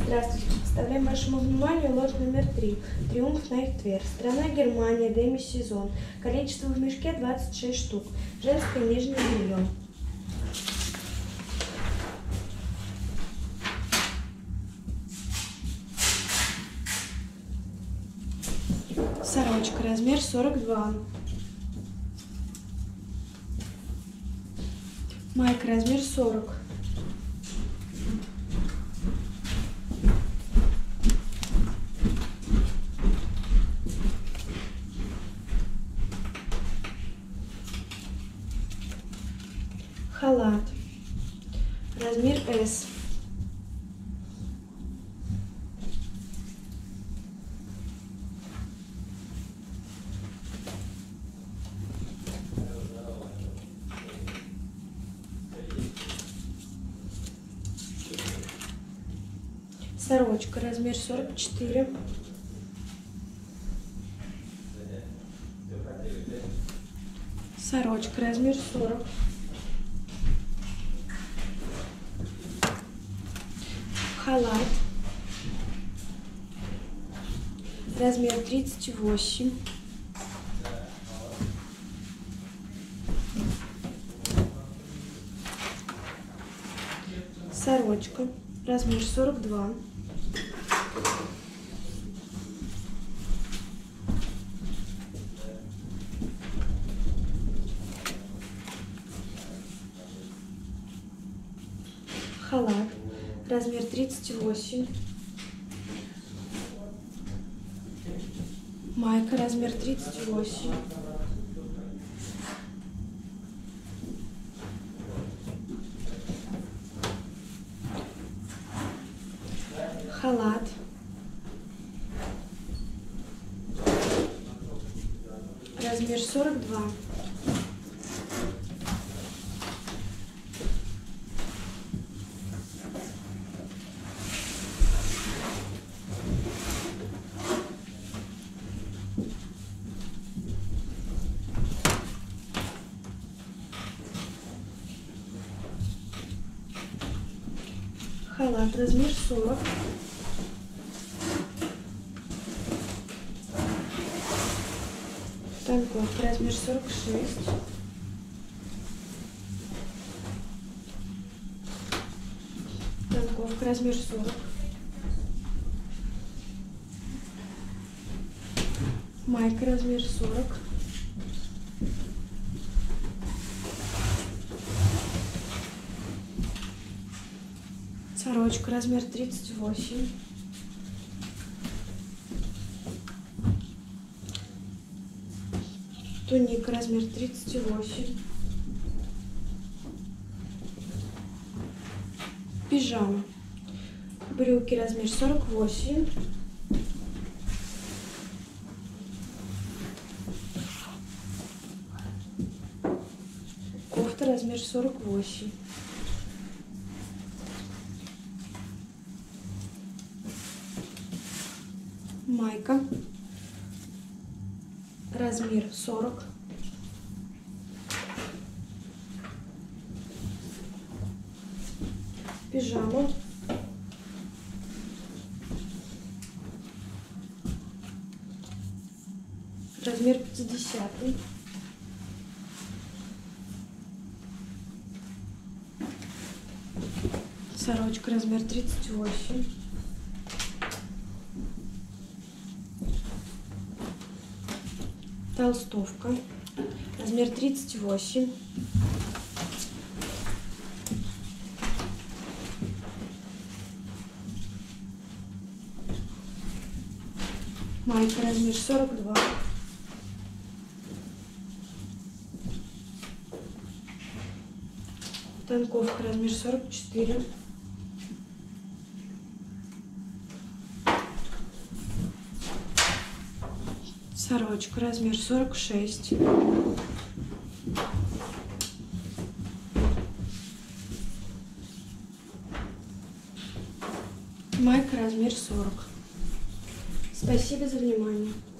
Здравствуйте. Представляем вашему вниманию лот номер 3. Триумф Найтвер. Страна Германия, демисезон. Количество в мешке 26 штук. Женское нижнее белье. Сорочка, размер 42. Майка, размер 40. Халат, размер S. Сорочка, размер 44. Сорочка, размер 40. Халат, размер 38. Сорочка, размер 42. Халат, размер 38. Майка, размер 38. Халат, размер 42. Халат, размер 40. Танковка, размер 46. Танковка, размер 40. Майка, размер 40. Сорочка, размер 38. Туника, размер 38. Пижама. Брюки, размер 48. Кофта, размер 48. Майка, размер 40. Пижама. Размер 50. Сорочка, размер 38. Толстовка, размер 38. Майка, размер 42. Танковка, размер 44. Сорочка, размер 46. Майка, размер 40. Спасибо за внимание.